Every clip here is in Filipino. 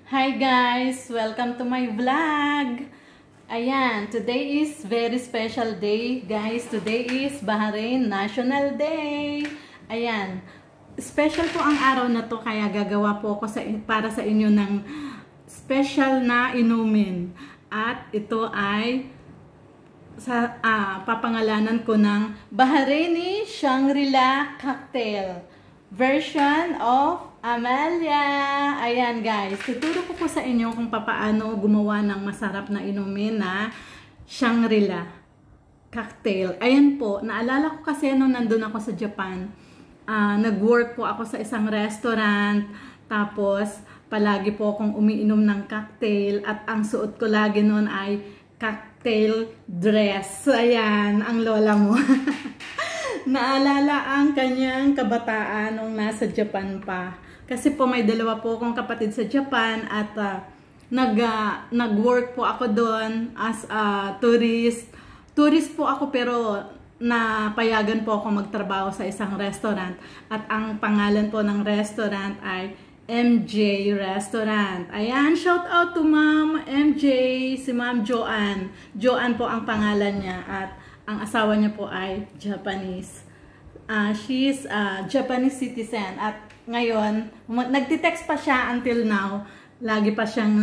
Hi guys! Welcome to my vlog! Ayan, today is very special day guys. Today is Bahrain National Day. Ayan, special po ang araw na to kaya gagawa po ako para sa inyo ng special na inumin. At ito ay papangalanan ko ng Bahraini Shangri-La Cocktail version of Amalia. Ayan guys, tuturo ko po sa inyo kung paano gumawa ng masarap na inumin na Shangri-La cocktail. Ayan po, naalala ko kasi nung nandun ako sa Japan, nag-work po ako sa isang restaurant, tapos palagi po akong umiinom ng cocktail at ang suot ko lagi noon ay cocktail dress. Ayan, ang lola mo. Naalala ang kanyang kabataan nung nasa Japan pa. Kasi po may dalawa po akong kapatid sa Japan at nag-work po ako doon as a tourist. Tourist po ako pero napayagan po ako magtrabaho sa isang restaurant. At ang pangalan po ng restaurant ay MJ Restaurant. Ayan, shout out to Ma'am MJ, si Ma'am Joanne. Joanne po ang pangalan niya at ang asawa niya po ay Japanese. She's a Japanese citizen at ngayon, nagtitext pa siya until now. Lagi pa siyang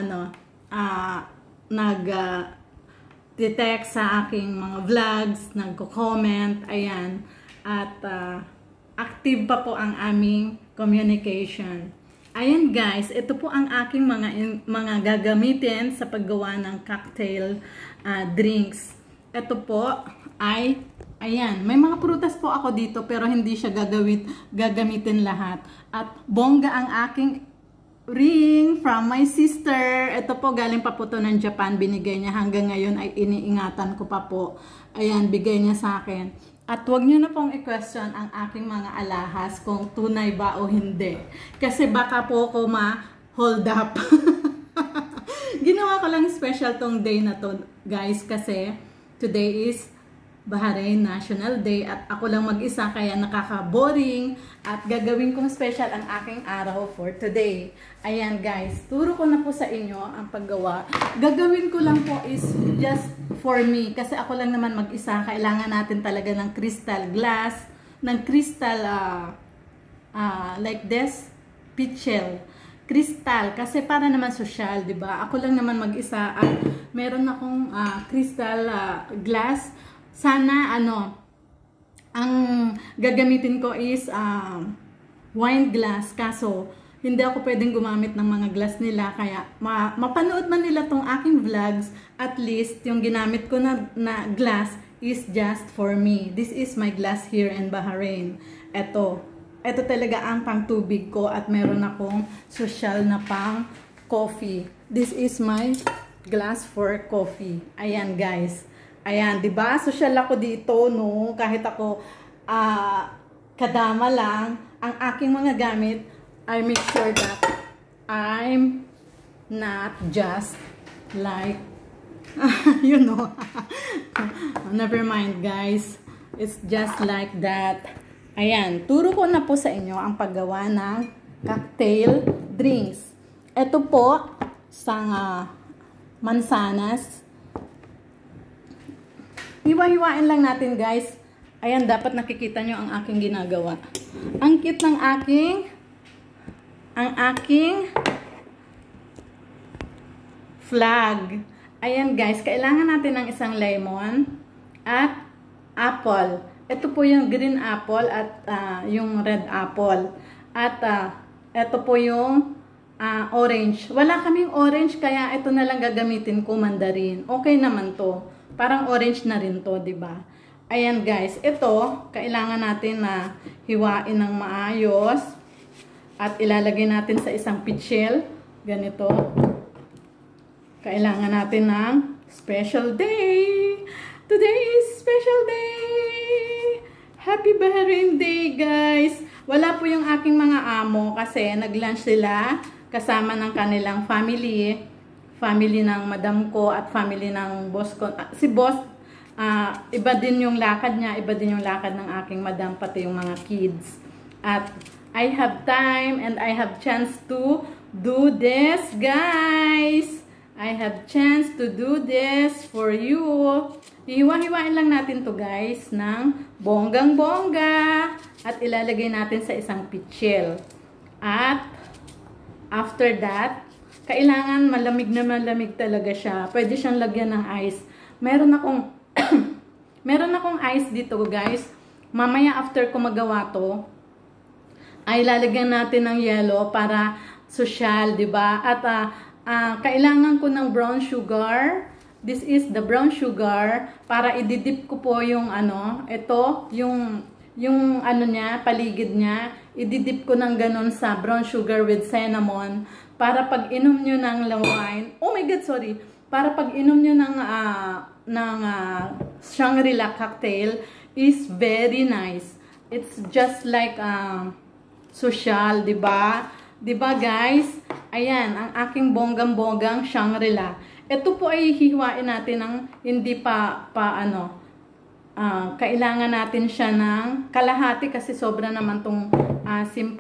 nag-text sa aking mga vlogs, nagko-comment, ayan. At active pa po ang aming communication. Ayan guys, ito po ang aking mga gagamitin sa paggawa ng cocktail drinks. Ito po ay, ayan, may mga prutas po ako dito pero hindi siya gagamitin lahat. At bongga ang aking ring from my sister. Ito po galing pa po to ng Japan, binigay niya. Hanggang ngayon ay iniingatan ko pa po. Ayan, bigay niya sa akin. At huwag niyo na pong i-question ang aking mga alahas kung tunay ba o hindi. Kasi baka po ako ma-hold up. Ginawa ko lang special tong day na to, guys, kasi today is Bahrain National Day at ako lang mag-isa kaya nakaka-boring at gagawin kong special ang aking araw for today. Ayan guys, turo ko na po sa inyo ang paggawa. Gagawin ko lang po is just for me kasi ako lang naman mag-isa. Kailangan natin talaga ng crystal glass, ng crystal like this, pitchel. Crystal, kasi para naman social, di ba? Ako lang naman mag-isa at meron akong crystal glass. Sana, ang gagamitin ko is wine glass. Kaso, hindi ako pwedeng gumamit ng mga glass nila. Kaya, mapanood man nila tong aking vlogs, at least, yung ginamit ko na glass is just for me. This is my glass here in Bahrain. Ito talaga ang pang tubig ko at meron akong social na pang coffee. This is my glass for coffee. Ayan guys. Ayan, 'di ba? Social ako dito, no? Kahit ako kadama lang, ang aking mga gamit, I make sure that I'm not just like you know. Never mind, guys. It's just like that. Ayan, turo ko na po sa inyo ang paggawa ng cocktail drinks. Ito po, sang mansanas. Hiwa-hiwain lang natin guys. Ayan, dapat nakikita nyo ang aking ginagawa. Ang cute ng aking flag. Ayan guys, kailangan natin ng isang lemon at apple. Ito po yung green apple at yung red apple. At ito po yung orange. Wala kaming orange kaya ito na lang gagamitin ko, mandarin. Okay naman to. Parang orange na rin to, 'di ba? Ayan guys, ito kailangan natin na hiwain ng maayos at ilalagay natin sa isang pitchel, ganito. Kailangan natin ng special day. Today is special day. Happy Bahrain Day, guys. Wala po yung aking mga amo kasi nag-lunch sila kasama ng kanilang family ng madam ko at family ng boss ko. Si boss, iba din yung lakad niya, iba din yung lakad ng aking madam, pati yung mga kids. At I have time and I have chance to do this, guys. I have chance to do this for you. Hiwa-hiwain lang natin to, guys, ng bonggang-bongga. At ilalagay natin sa isang pitsil. At after that, kailangan malamig na malamig talaga siya. Pwede siyang lagyan ng ice. Meron akong ice dito, guys. Mamaya after ko magawa to, ay lalagyan natin ng yellow para social, 'di ba? At kailangan ko ng brown sugar. This is the brown sugar para ididip ko po yung ito, yung ano niya, paligid niya. Ididip ko ng ganun sa brown sugar with cinnamon para pag inom niyo ng wine. Oh my god, sorry. Para pag inom niyo ng Shangri-La cocktail is very nice. It's just like social, 'di ba? 'Di ba, guys? Ayan, ang aking bonggang-bonggang Shangri-La. Ito po ay hihiwain natin ng hindi kailangan natin siya ng kalahati kasi sobra naman tong asim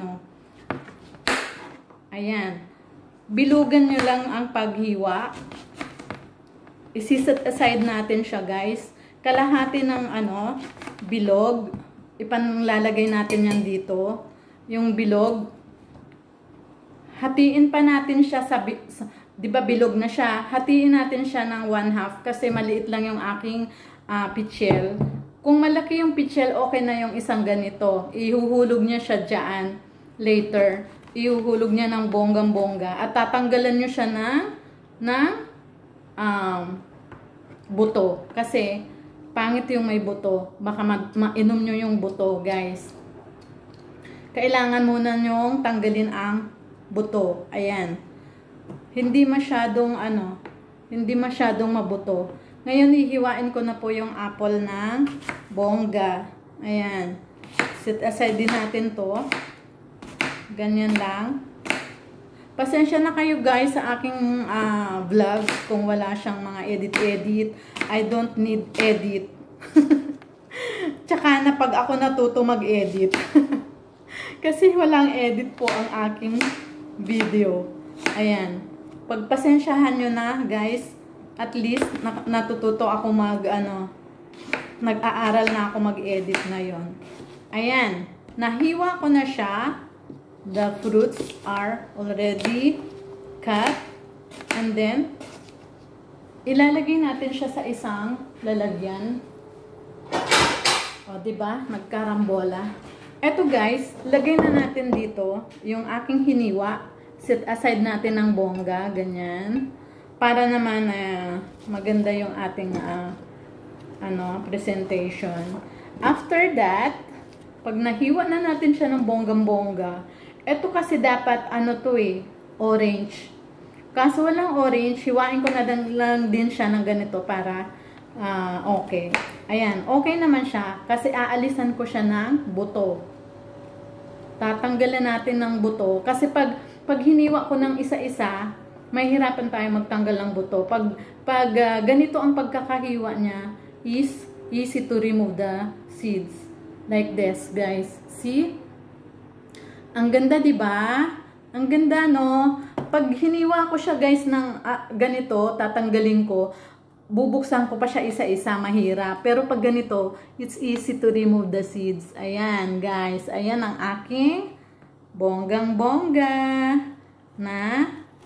Ayan. Bilugan nyo lang ang paghiwa. Isiset aside natin siya, guys. Kalahati ng bilog. Ipanlalagay natin yan dito. Yung bilog. Hatiin pa natin siya di ba bilog na siya? Hatiin natin siya ng 1/2 kasi maliit lang yung aking pitsil. Kung malaki yung pitsil, okay na yung isang ganito. Ihuhulog niya siya dyan later. Ihuhulog niya ng bonggang-bongga. At tatanggalan niyo siya ng buto. Kasi pangit yung may buto. Baka mainom nyo yung buto, guys. Kailangan muna nyong tanggalin ang buto. Ayan. Hindi masyadong mabuto. Ngayon, hihiwain ko na po yung apple ng bongga. Ayan. Set aside din natin to. Ganyan lang. Pasensya na kayo, guys, sa aking vlog kung wala siyang mga edit-edit. I don't need edit. Tsaka na pag ako natuto mag-edit. Kasi walang edit po ang aking video. Ayan. Pagpasensyahan nyo na, guys. At least, natututo ako nag-aaral na ako mag-edit ngayon. Ayan. Nahiwa ko na siya. The fruits are already cut. And then, ilalagay natin siya sa isang lalagyan. O, diba? Nagkarambola. Eto, guys, lagay na natin dito yung aking hiniwa. Set aside natin ng bongga, ganyan. Para naman maganda yung ating presentation. After that, pag nahiwa na natin siya ng bonggang-bongga, eto kasi dapat orange. Kaso walang orange, hiwain ko na lang din siya ng ganito para okay. Ayan, okay naman siya kasi aalisan ko siya ng buto. Tatanggalan natin ng buto kasi pag hiniwa ko ng isa-isa, mahihirapan tayo magtanggal ng buto. Pag ganito ang pagkakahiwa niya, is easy to remove the seeds. Like this, guys. See? Ang ganda, di ba? Ang ganda, no? Pag hiniwa ko siya, guys, ng ganito, tatanggalin ko, bubuksan ko pa siya isa-isa, mahirap. Pero pag ganito, it's easy to remove the seeds. Ayan, guys. Ayan ang aking bonggang-bongga na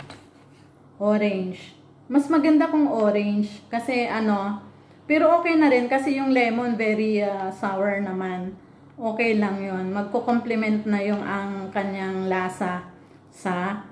orange. Mas maganda kung orange kasi pero okay na rin kasi yung lemon very sour naman. Okay lang yun. Magko-complement na yung ang kanyang lasa sa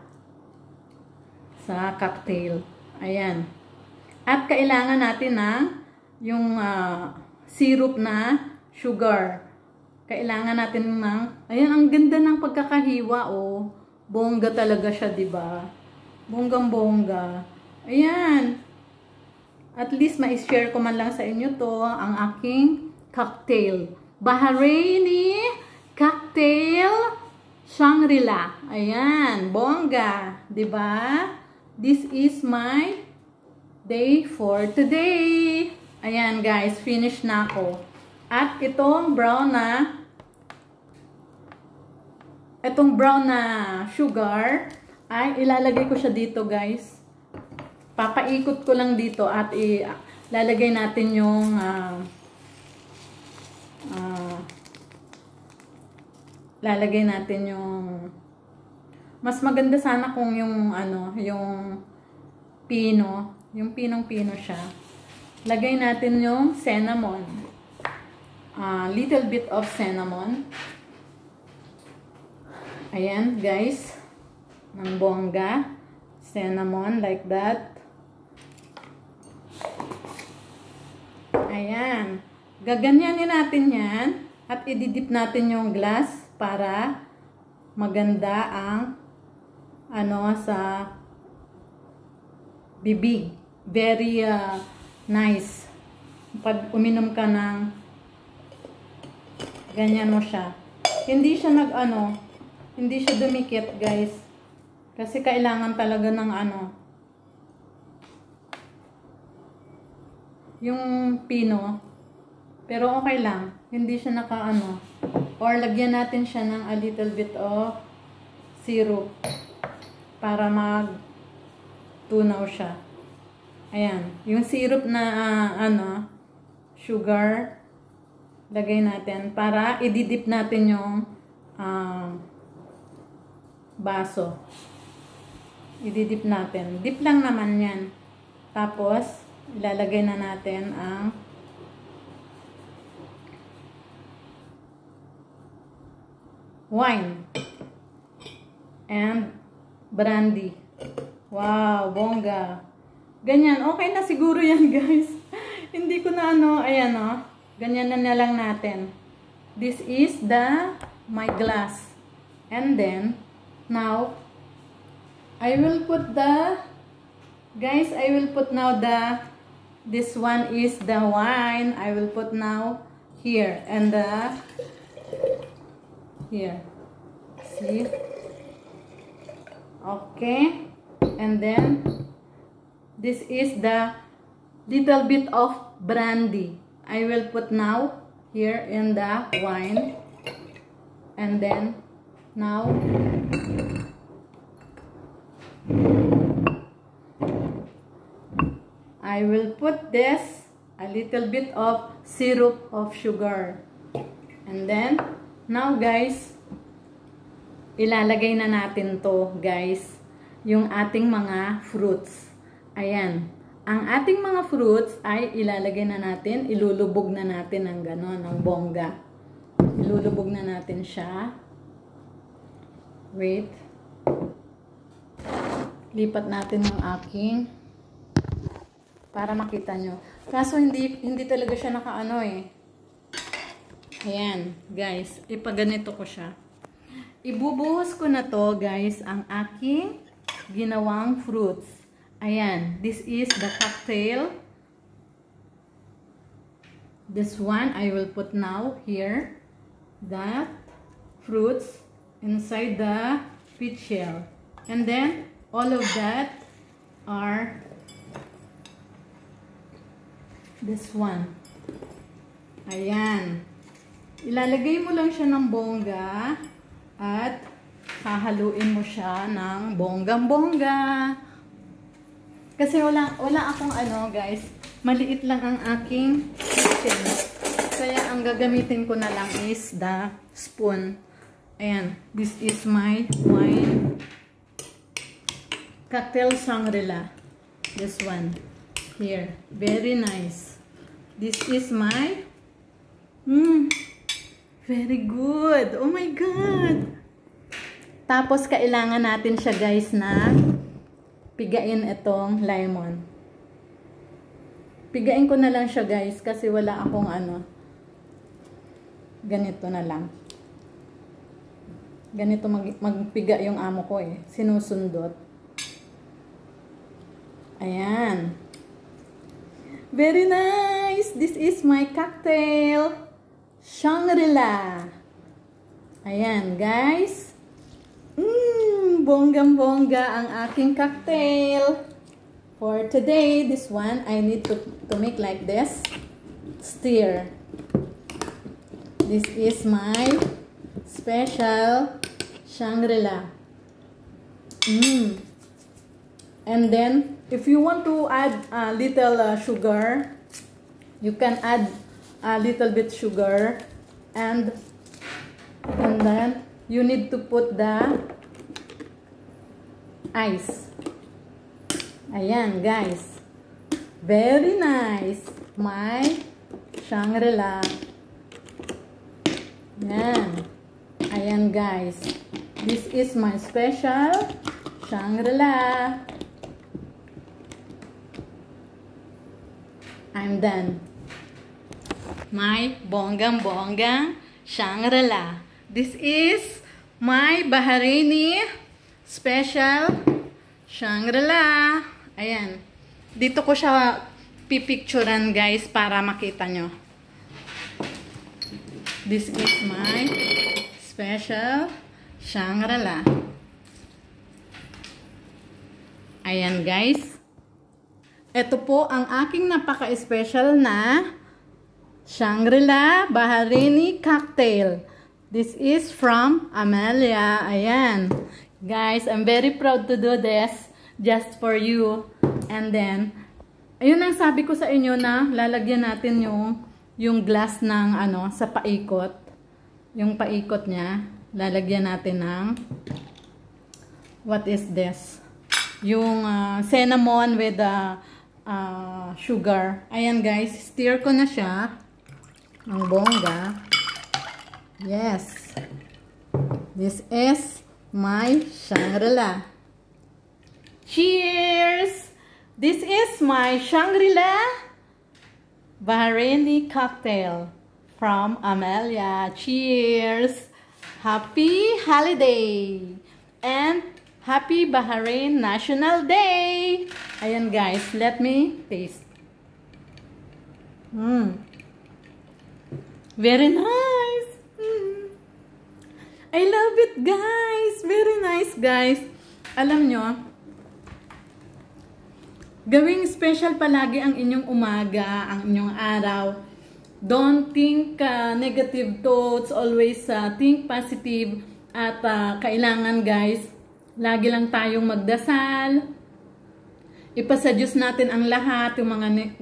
cocktail. Ayan. At kailangan natin yung syrup na sugar. Kailangan natin ayan, ang ganda ng pagkakahiwa, oh. Bongga talaga siya, diba? Bonggang-bongga. Ayan. At least ma-share ko man lang sa inyo to, ang aking cocktail. Bahraini cocktail Shangri-La. Ayan, bongga, 'di ba? This is my day for today. Ayan, guys, finish na ako. At itong brown na sugar, ay ilalagay ko siya dito, guys. Papaikot ko lang dito at ilalagay natin yung lalagay natin yung mas maganda sana kung yung yung pino, yung pinong-pino siya. Lagay natin yung cinnamon. Little bit of cinnamon. Ayan, guys. Ng bongga. Cinnamon, like that. Ayan. Gaganyanin natin yan. At ididip natin yung glass para maganda ang sa bibig. Very nice. Pag uminom ka ng ganyan mo siya. Hindi siya hindi siya dumikit, guys. Kasi kailangan talaga ng yung pino. Pero okay lang. Hindi siya or lagyan natin siya ng a little bit of syrup para tunaw siya. Ayan. Yung syrup na sugar, lagay natin para ididip natin yung baso. Ididip natin. Dip lang naman yan. Tapos, ilalagay na natin ang wine and brandy. Wow, bongga. Ganyan, okay na siguro yan, guys. Hindi ko na ayan ganyan na lang natin. This is my glass. And then, now, I will put this one is the wine. I will put now here. And here. See? Okay. And then, this is the little bit of brandy. I will put now here in the wine. And then, now, I will put this, a little bit of syrup of sugar. And then, now guys, ilalagay na natin to, guys, yung ating mga fruits. Ayan. Ang ating mga fruits ay ilalagay na natin, ilulubog na natin ng ganon, ng bongga. Ilulubog na natin siya. Wait. Lipat natin yung aking para makita nyo. Kaso hindi talaga siya Ayan, guys. Ipaganito ko siya. Ibubuhos ko na to, guys, ang aking ginawang fruits. Ayan. This is the cocktail. This one, I will put now here. That fruits inside the peach shell. And then, all of that are this one. Ayan. Ilalagay mo lang siya ng bongga at hahaluin mo siya ng bonggang-bongga. Kasi wala akong guys. Maliit lang ang aking kitchen. Kaya ang gagamitin ko na lang is the spoon. Ayan. This is my wine. Cocktail Shangri-La. This one. Here. Very nice. This is my very good. Oh my God. Tapos kailangan natin siya, guys, na pigain itong lemon. Pigain ko na lang siya, guys, kasi wala akong ganito na lang. Ganito magpiga yung amo ko sinusundot. Ayan. Very nice. This is my cocktail Shangri-La. Ayan, guys. Bonggang-bongga ang aking cocktail. For today, this one, I need to make like this. Stir. This is my special Shangri-La. And then, if you want to add a little sugar, you can add a little bit sugar. And then, you need to put the ice. Ayan, guys. Very nice. My Shangri-La. Ayan. Ayan, guys. This is my special Shangri-La. I'm done. My bonggang-bonggang Shangri-La. This is my Bahraini special Shangri-La. Ayan. Dito ko siya pipicturan, guys, para makita nyo. This is my special Shangri-La. Ayan, guys. Ito po ang aking napaka-special na Shangri-La Bahraini cocktail. This is from Amelia. Ayan. Guys, I'm very proud to do this just for you. And then, ayun ang sabi ko sa inyo na lalagyan natin yung glass ng sa paikot. Yung paikot niya, lalagyan natin ng what is this? Yung cinnamon with sugar. Ayan, guys, stir ko na siya ng bongga. Yes. This is my Shangri-La. Cheers! This is my Shangri-La Bahraini cocktail from Amelia. Cheers! Happy holiday! And Happy Bahrain National Day! Ayan, guys, let me taste. Very nice! I love it, guys! Very nice, guys! Alam nyo, gawing special palagi ang inyong umaga, ang inyong araw. Don't think negative thoughts, always think positive. At kailangan, guys, lagi lang tayong magdasal. Ipasa Diyos natin ang lahat, yung mga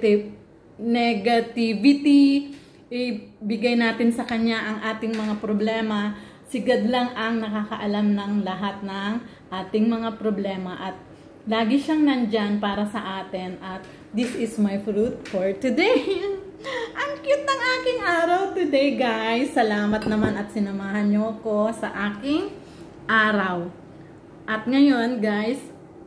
negativity. Ibigay natin sa Kanya ang ating mga problema. Si God lang ang nakakaalam ng lahat ng ating mga problema. At lagi siyang nandyan para sa atin. At this is my fruit for today. Ang cute ng aking araw today, guys. Salamat naman at sinamahan nyo ko sa aking araw. At ngayon, guys,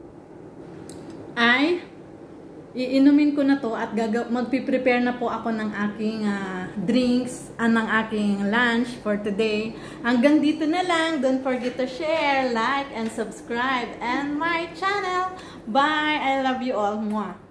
ay iinumin ko na to at magpiprepare na po ako ng aking drinks, ng aking lunch for today. Hanggang dito na lang. Don't forget to share, like, and subscribe and my channel. Bye! I love you all. Mwah!